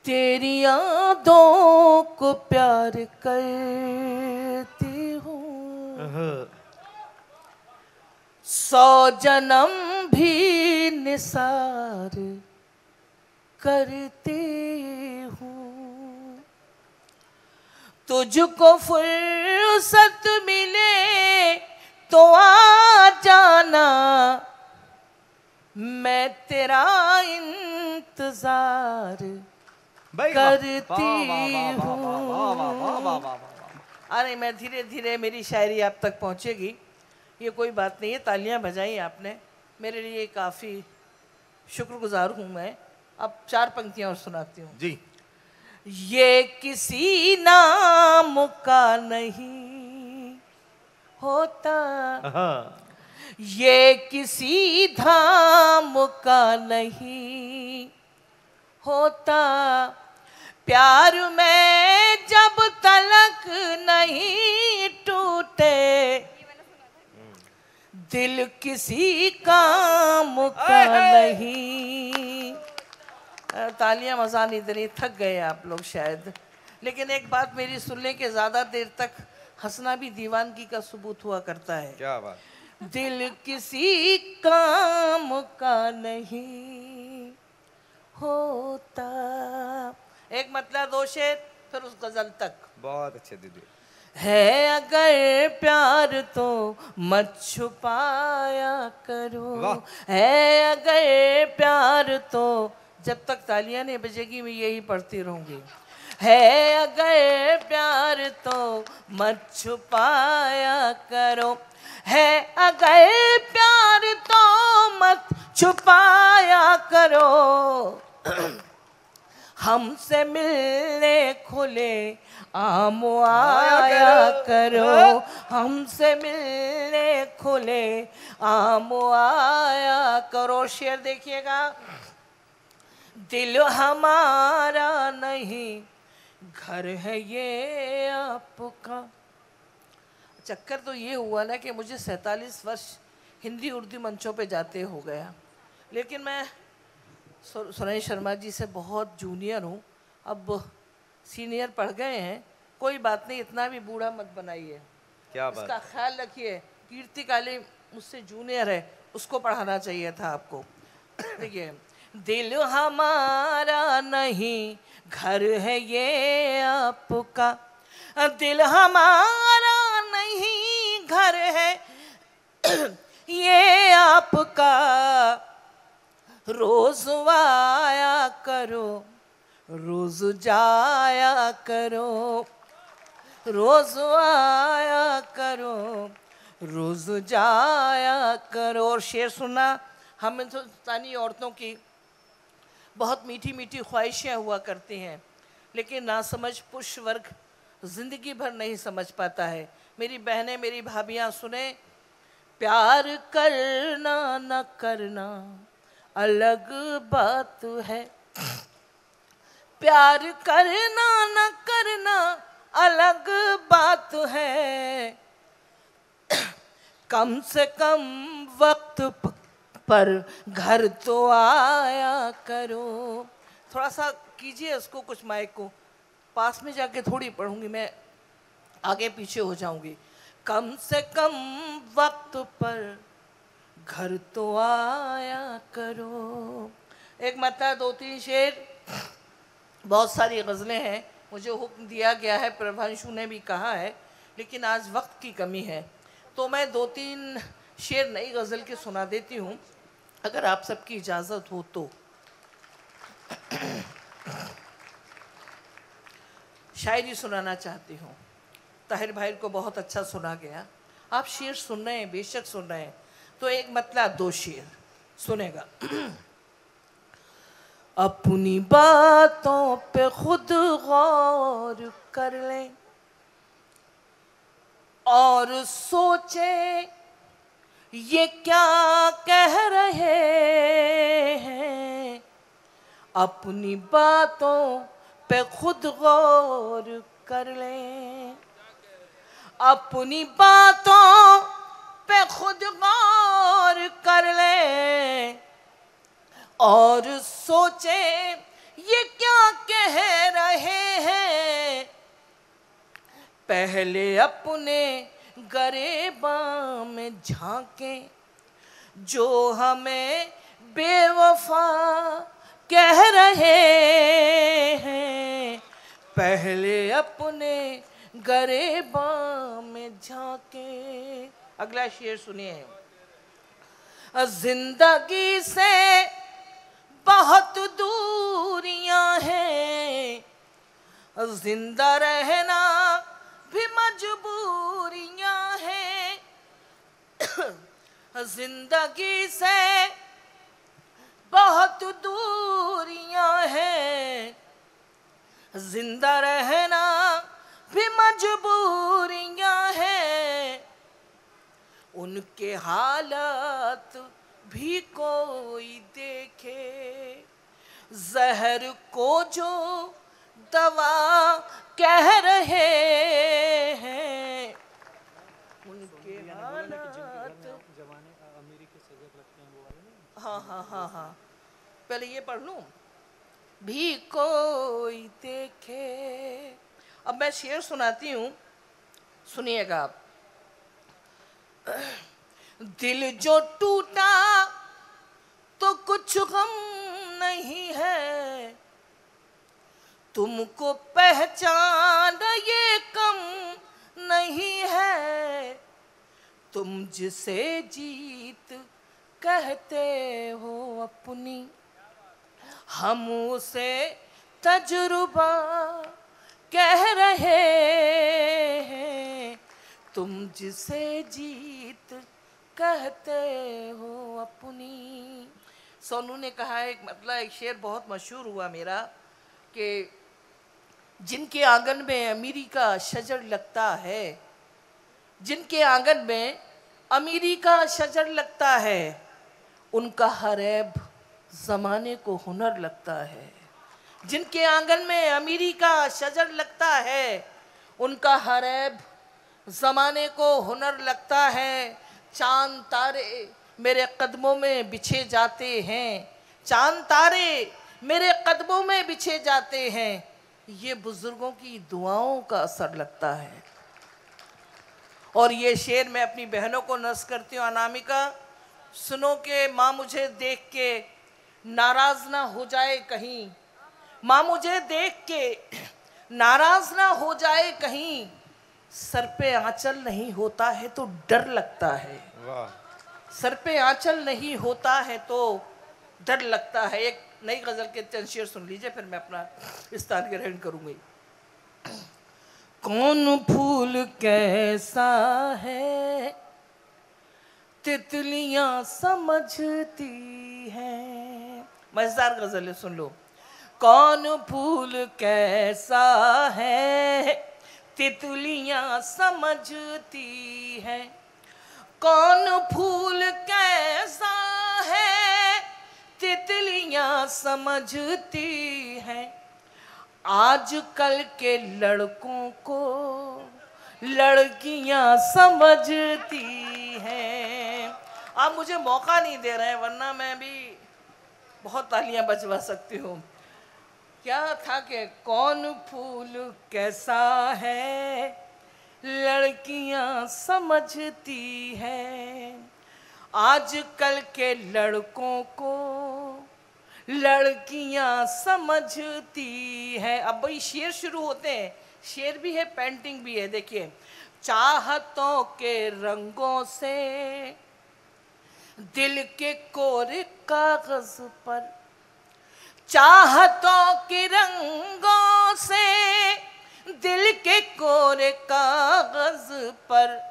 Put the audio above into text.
तेरी यादों को प्यार करती हूँ, 100 जन्म भी निसार करती हूँ। तुझको फुर्सत मिले तो आ जाना, मैं तेरा इंतजार करती हूँ। अरे मैं धीरे धीरे मेरी शायरी आप तक पहुँचेगी, ये कोई बात नहीं है। तालियां बजाई आपने, मेरे लिए काफ़ी शुक्रगुजार हूँ मैं। अब 4 पंक्तियाँ और सुनाती हूँ जी। ये किसी नाम का नहीं होता, ये किसी धाम का नहीं होता, प्यार में जब तलक नहीं टूटे, दिल किसी काम का नहीं। तालियां मजा नहीं दे रही, थक गए आप लोग शायद, लेकिन एक बात मेरी सुनने के ज्यादा देर तक हंसना भी दीवानगी का सबूत हुआ करता है। क्या बात। दिल किसी काम का नहीं होता। एक मतलब 2 शेर, फिर उस गजल तक। बहुत अच्छे दीदी। है अगर प्यार तो मत छुपाया करो, है अगर प्यार तो, जब तक तालियां नहीं बजेगी मैं यही पढ़ती रहूंगी। है अगर प्यार तो मत छुपाया करो, है अगर प्यार तो मत छुपाया करो, हमसे मिलने खुले आम आया करो, हमसे मिलने खुले आम आया करो। शेर देखिएगा, दिल हमारा नहीं घर है ये आपका। चक्कर तो ये हुआ ना कि मुझे 47 वर्ष हिंदी उर्दू मंचों पे जाते हो गया, लेकिन मैं सुरेश शर्मा जी से बहुत जूनियर हूँ, अब सीनियर पढ़ गए हैं। कोई बात नहीं, इतना भी बूढ़ा मत बनाइए, क्या बात। इसका ख्याल रखिए। कीर्ति काली मुझसे जूनियर है, उसको पढ़ाना चाहिए था आपको। देखिए, दिल हमारा नहीं घर है ये आपका, दिल हमारा नहीं घर है ये आपका, रोज आया करो रोज जाया करो, रोज आया करो रोज जाया करो। और शेर सुना, हम हिंदुस्तानी औरतों की बहुत मीठी मीठी ख्वाहिशें हुआ करती हैं, लेकिन नासमझ पुरुष वर्ग जिंदगी भर नहीं समझ पाता है। मेरी बहनें, मेरी भाभियाँ सुने, प्यार करना न करना अलग बात है, प्यार करना न करना अलग बात है, कम से कम वक्त पर घर तो आया करो। थोड़ा सा कीजिए इसको, कुछ माइक को पास में जाके थोड़ी पढ़ूंगी मैं, आगे पीछे हो जाऊंगी। कम से कम वक्त पर घर तो आया करो। एक मतलब 2-3 शेर, बहुत सारी गज़लें हैं, मुझे हुक्म दिया गया है, प्रभांशु ने भी कहा है, लेकिन आज वक्त की कमी है, तो मैं 2-3 शेर नई गज़ल के सुना देती हूँ, अगर आप सबकी इजाज़त हो तो। शायरी सुनाना चाहती हूँ। ताहिर भाई को बहुत अच्छा सुना गया, आप शेर सुन रहे हैं, बेशक सुन रहे हैं, तो एक मतलब 2 शेर सुनेगा। अपनी बातों पे खुद गौर कर लें और सोचे ये क्या कह रहे हैं, अपनी बातों पे खुद गौर कर लें, अपनी बातों पे खुद गौर कर लें और सोचे ये क्या कह पहले अपने गरेबां में झांके, जो हमें बेवफा कह रहे हैं। पहले अपने गरेबां में झांके। अगला शेर सुनिए। जिंदगी से बहुत दूरियां हैं, जिंदा रहना भी मजबूरियां हैं। जिंदगी से बहुत दूरियां हैं, जिंदा रहना भी मजबूरियां हैं। उनके हालात भी कोई देखे, जहर को जो दवा कह रहे हैं। उनके हालात, हाँ हाँ हाँ हाँ, पहले ये पढ़ लूं। भी कोई देखे। अब मैं शेर सुनाती हूँ, सुनिएगा आप। दिल जो टूटा तो कुछ गम नहीं है, तुमको पहचान ये कम नहीं है। तुम जिसे जीत कहते हो अपनी, हम उसे तजुर्बा कह रहे हैं। तुम जिसे जीत कहते हो अपनी। सोनू ने कहा एक मतलब एक शेर बहुत मशहूर हुआ मेरा कि जिनके आंगन में अमीरी का शजर लगता है, जिनके आंगन में अमीरी का शजर लगता है, उनका हर ऐब ज़माने को हुनर लगता है। जिनके आंगन में अमीरी का शजर लगता है, उनका हर ऐब ज़माने को हुनर लगता है। चांद तारे मेरे कदमों में बिछे जाते हैं, चांद तारे मेरे कदमों में बिछे जाते हैं, ये बुजुर्गों की दुआओं का असर लगता है। और ये शेर मैं अपनी बहनों को नज़्म करती हूँ। अनामिका सुनो कि माँ मुझे देख के नाराज़ ना हो जाए कहीं, माँ मुझे देख के नाराज़ ना हो जाए कहीं। सर पे आंचल नहीं होता है तो डर लगता है। वाह। सर पे आंचल नहीं होता है तो डर लगता है। एक नई गज़ल के चंद शेर सुन लीजिए, फिर मैं अपना स्थान ग्रहण करूँगी। कौन फूल कैसा है तितलियां समझती हैं। मजेदार गज़ल है, सुन लो। कौन फूल कैसा है तितलियां समझती हैं, कौन फूल कैसा है तितलियां समझती हैं। आजकल के लड़कों को लड़कियां समझती हैं। आप मुझे मौका नहीं दे रहे हैं, वरना मैं भी बहुत तालियां बजवा सकती हूँ। क्या था कि कौन फूल कैसा है लड़कियां समझती हैं, आजकल के लड़कों को लड़कियां समझती हैं। अब भाई शेर शुरू होते हैं, शेर भी है पेंटिंग भी है। देखिए, चाहतों के रंगों से दिल के कोरे कागज पर, चाहतों के रंगों से दिल के कोरे कागज पर